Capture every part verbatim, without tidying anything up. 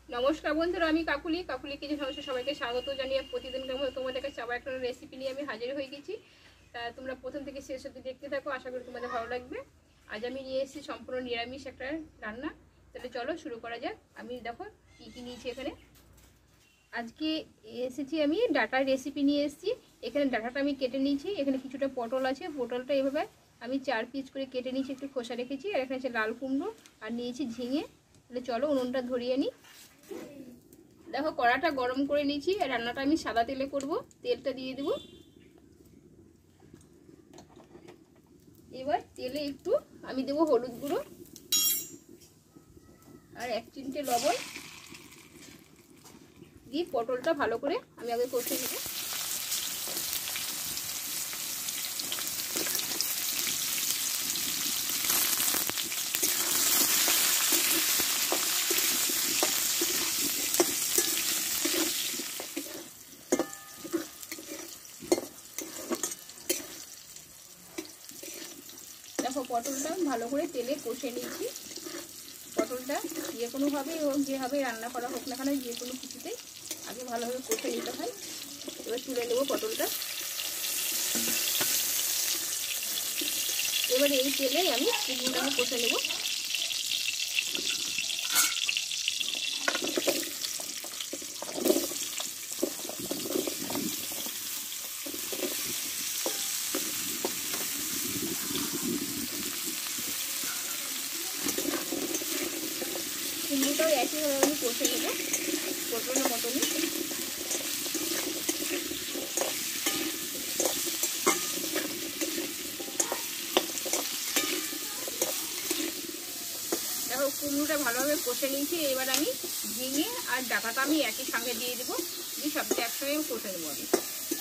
নমস্কার বন্ধুরা, আমি কাকুলি কাকুলি কিচেন হাউসে সবাইকে স্বাগত জানিয়ে প্রতিদিনকার মতো তোমাদের কাছে আবার একটা রেসিপি নিয়ে আমি হাজির হয়ে গেছি। তা তোমরা প্রথম থেকে শেষ অবধি দেখতে থাকো, আশা করি তোমাদের ভালো লাগবে। আজ আমি নিয়ে এসেছি সম্পূর্ণ নিরামিষ একটা রান্না। তাহলে চলো শুরু করা যাক। আমি দেখো কী কী নিয়েছি এখানে। আজকে এসেছি আমি ডাটার রেসিপি নিয়ে এসেছি। এখানে ডাটাটা আমি কেটে নিয়েছি। এখানে কিছুটা পটল আছে, পটলটা এভাবে আমি চার পিস করে কেটে নিয়েছি, একটু খোসা রেখেছি। আর এখানে আছে লাল কুমড়ো আর নিয়েছি ঝিঙে। তাহলে চলো উনুনটা ধরিয়ে নিই। দেখো কড়াটা গরম করে নিয়েছি। রান্নাটা আমি সাদা তেলে করব। তেলটা দিয়ে দেব। এবার তেলে একটু আমি দেব হলুদ গুঁড়ো আর এক চিমটে লবণ দিয়ে পটলটা ভালো করে আমি আগে কষে নেব। দেখো পটলটা ভালো করে তেলে কষে নিয়েছি। পটলটা যে কোনোভাবে হোক, যেভাবে রান্না করা হোক না কেন, যে কোনো কিছুতেই আগে ভালোভাবে কষে নিতে হয়। এবার তুলে নেব পটলটা। এবার এই তেলে আমি কুমড়োটাকে কষে নেব। কুমড়োটাও একইভাবে আমি কষে নেব পটলের মতনই। দেখো কুমড়োটা ভালোভাবে কষে নিয়েছি। এবার আমি ঝিঙে আর ডাটাটা আমি একই সঙ্গে দিয়ে দেবো, দিয়ে সবটা একসঙ্গে কষে নেবো আমি।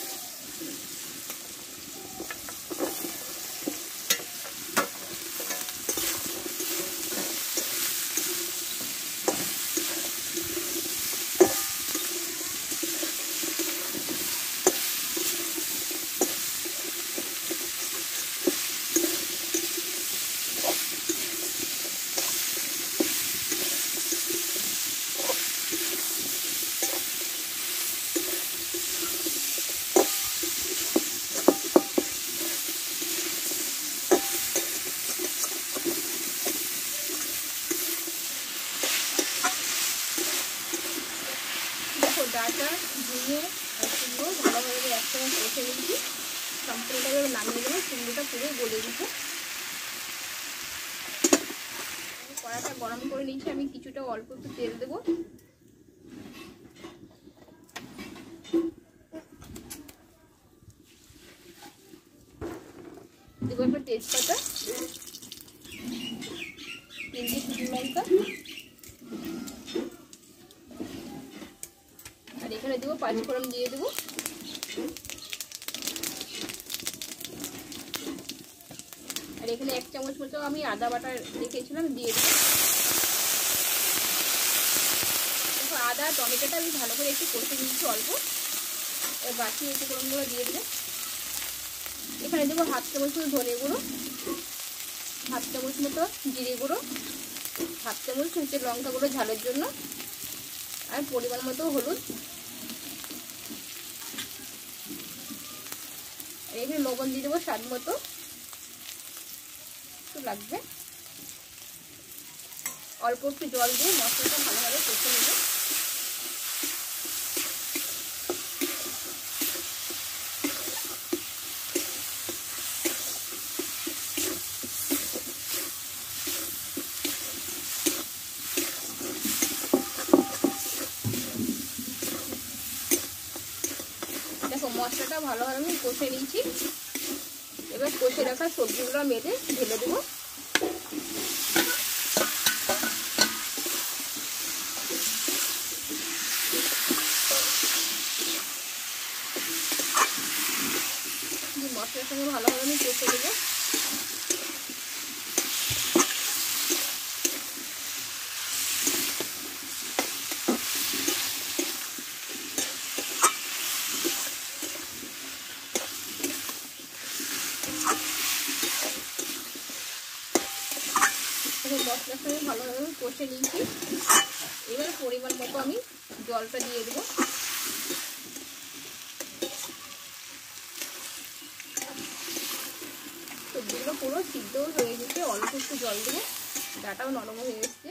ডাটা ঝিঙে আর কুমড়ো ভালোভাবে একসঙ্গে কষে নিয়েছি। সম্পূর্ণভাবে নামিয়ে দেবো। কুমড়োটা পুরো গলে গেছে। কড়াটা গরম করে নিয়েছি। আমি কিছুটা অল্প একটু তেল দেবো। দেবো একটা তেজপাতা, তিনটে শুকনো লঙ্কা, আর এখানে দেবো পাঁচফোড়ন দিয়ে দেবো। আর এখানে এক চামচ মতো আমি আদা বাটা রেখেছিলাম, দিয়ে দেবো। দেখো আদা টমেটোটা আমি ভালো করে একটু কষে নিচ্ছি অল্প। এবার বাকি উপকরণগুলো দিয়ে দেবো। এখানে দেবো হাফ চামচ মতো ধনে গুঁড়ো, হাফ চামচ মতো জিরে গুঁড়ো, হাফ চামচ হচ্ছে লঙ্কা গুঁড়ো ঝালের জন্য, আর পরিমাণ মতো হলুদ। আর এখানে লবণ দিয়ে দেবো স্বাদ মতো, একটু লাগবে। অল্প একটু জল দিয়ে মশলাটা ভালোভাবে কষে নেব। দেখো মশলাটা ভালোভাবে আমি কষে নিয়েছি। এবার কষে রাখা সবজিগুলো মেরে ঢেলে দেবো। মশলার সঙ্গে ভালোভাবে আমি কষে দেবো। মশলার সঙ্গে ভালোভাবে কষে নিয়েছি। এবার পরিমাণ মতো আমি জলটা দিয়ে দেবো। সবজিগুলো পুরো সিদ্ধ হয়ে গেছে, অল্প একটু জল দেবো, ডাটাও নরম হয়ে এসছে।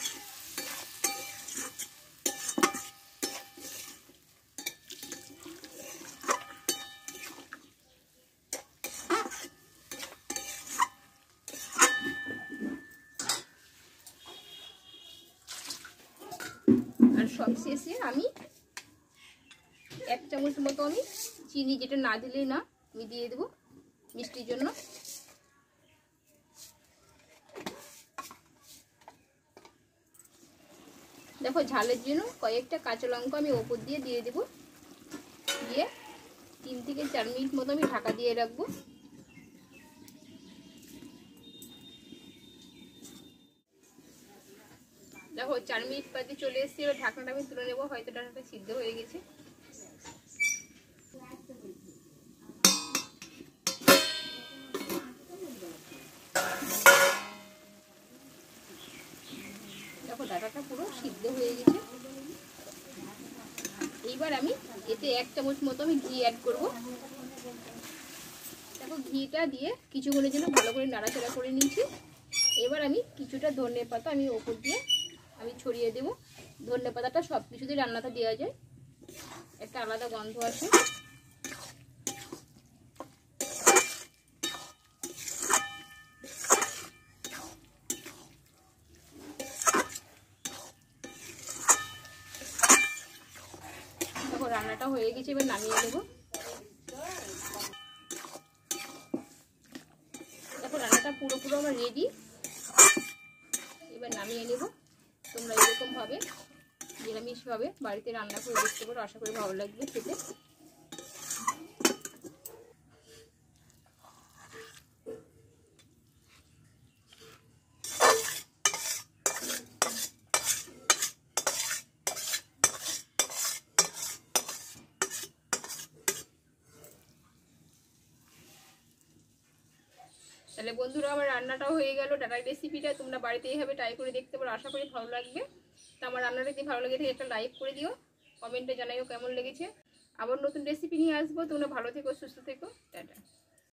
আর সব শেষে আমি এক চামচ মতো আমি চিনি, যেটা না দিলেই না, আমি দিয়ে দেবো মিষ্টির জন্য। দেখো ঝালের জন্য কয়েকটা কাঁচা লঙ্কা আমি ওপর দিয়ে দিয়ে দেবো, দিয়ে তিন থেকে চার মিনিট মতো আমি ঢাকা দিয়ে রাখবো। দেখো চার মিনিট বাদে চলে এসেছি, এবার ঢাকনাটা আমি তুলে নেবো, হয়তো ডাটাটা সিদ্ধ হয়ে গেছে। দেখো ডাটাটা পুরো সিদ্ধ হয়ে গেছে। এইবার আমি এতে এক চামচ মতো আমি ঘি অ্যাড করবো। দেখো ঘিটা দিয়ে কিছুক্ষণের জন্য ভালো করে নাড়াচাড়া করে নিয়েছি। এবার আমি কিছুটা ধনে পাতা আমি ওপর দিয়ে আমি ছড়িয়ে দেবো। ধনে পাতাটা সব কিছুতেই রান্নাতে দেওয়া যায়, একটা আলাদা গন্ধ আসে। দেখো রান্নাটা হয়ে গেছে, এবার নামিয়ে নেবো। দেখো রান্নাটা পুরো পুরো আমার রেডি, এবার নামিয়ে নেব। তোমরা এরকম ভাবে নিরামিষভাবে বাড়িতে রান্না করে দেখতে পারো, আশা করি ভালো লাগবে খেতে। তাহলে বন্ধুরা আমার রান্নাটাও হয়ে গেল। ডাটার রেসিপিটা তোমরা বাড়িতে এইভাবে ট্রাই করে দেখতে পারো, আশা করি ভালো লাগবে। তো আমার রান্নাটা যদি ভালো লাগে একটা লাইক করে দিও, কমেন্টে জানাইও কেমন লেগেছে। আবার নতুন রেসিপি নিয়ে আসবো। তোমরা ভালো থেকো, সুস্থ থেকো, টাটা।